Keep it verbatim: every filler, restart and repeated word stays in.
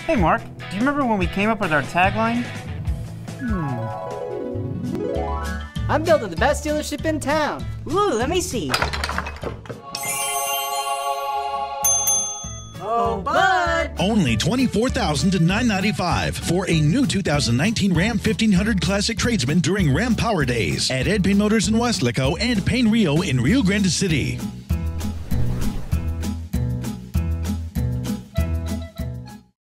Hey Mark, do you remember when we came up with our tagline? Hmm. I'm building the best dealership in town. Ooh, let me see. Oh, bud! Only twenty-four thousand dollars to nine hundred ninety-five dollars for a new two thousand nineteen Ram fifteen hundred Classic Tradesman during Ram Power Days at Ed Payne Motors in Weslaco and Payne Rio in Rio Grande City.